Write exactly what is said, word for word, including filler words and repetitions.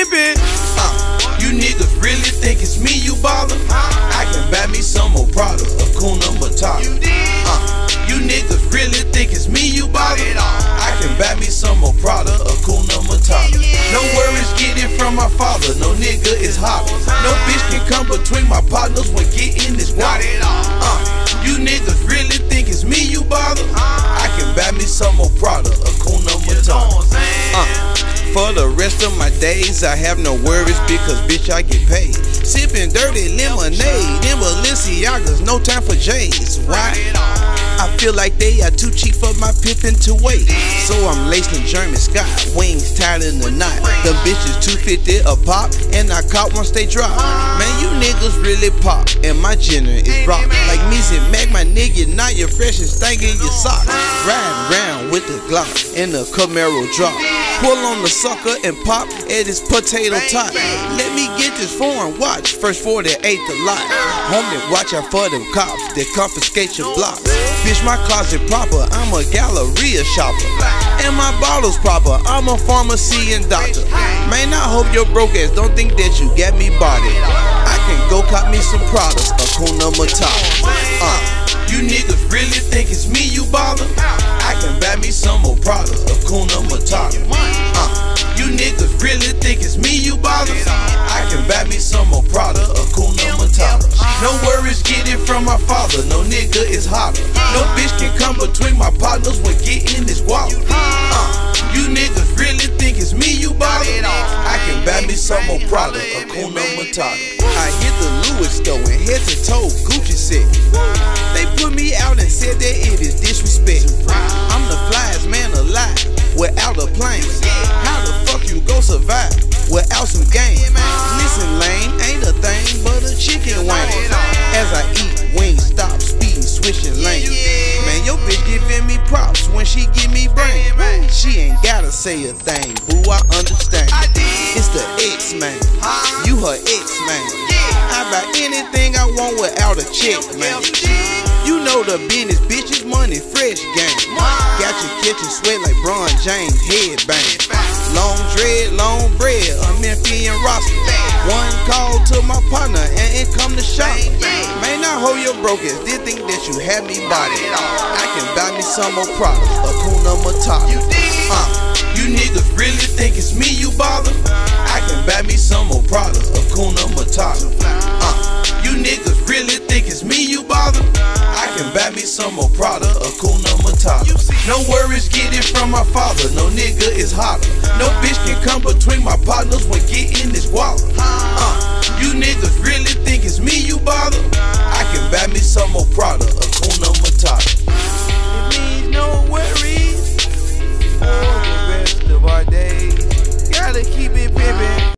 sippin'. Uh, you niggas really think it's me you bother? I can buy me some more Prada, Hakuna Matata. Uh, you niggas really think it's me you bother? I can buy me some more Prada, Hakuna Matata. No worries getting from my father, no nigga is hotter. No bitch can come between my partners when getting this water. Uh, you niggas really think it's me you bother? I can buy me some more Prada, Hakuna Matata. Uh, for the rest of my days, I have no worries because bitch I get paid. Sipping dirty lemonade in Balenciagas, no time for J's. Why? I feel like they are too cheap for my pippin' to wait. So I'm lacing German Scott, wings tied in the knot. The bitches two fifty a pop, and I caught once they drop. Man, you niggas really pop, and my gender is rock. Like Mezzy Mack, my nigga, not your freshest thing in your socks. Riding round with the Glock and the Camaro drop. Pull on the sucker and pop at his potato top. Let me get this foreign watch, first forty-eight the lot. Homie, watch out for them cops that confiscate your blocks. Bitch, my closet proper, I'm a Galleria shopper. And my bottles proper, I'm a pharmacy and doctor. Man, I hope your broke ass don't think that you got me body. I can go cop me some products, Hakuna Matata. Uh, you niggas really think it's me you bother? I can buy me some more products, Hakuna Matata. Uh, you niggas really think it's me you bother? I can buy me some more Prada, Hakuna Matata. No worries getting from my father, no nigga is hotter. No bitch can come between my partners when getting this guap. Uh, you niggas really think it's me you bother? I can buy me some more Prada, Hakuna Matata. I hit the Louis store and head to toe Gucci set. They put me out and said that it is disrespect. I'm the flyest man alive without a plane. How the fuck you go survive without some game? Listen, lame, ain't a thing but a chicken wing. As I eat, wings stop, speeding, switching lanes. Man, your bitch giving me props when she give me brain. She ain't gotta say a thing, boo, I understand. It's the Xman, you her Xman. I buy anything I want without a check, man. You know the business, bitches, money, fresh game. Got you catching sweat like Bron James, headbang. Long dread, long bread, a Memphian roster. One call to my partner and it come to shop. Man, I hold your broke ass, did think that you had me body. I can buy me some more products, Hakuna Matata. Uh, you niggas really think it's me you bother? I can buy me some more products, Hakuna Matata. Uh, you niggas really think it's me you bother? I can buy me some more Prada, Hakuna Matata. No worries getting from my father, no nigga is hotter. No bitch can come between my partners when getting this guap. Uh, you niggas really think it's me you bother? I can buy me some more Prada, Hakuna Matata. It means no worries for the rest of our days. Gotta keep it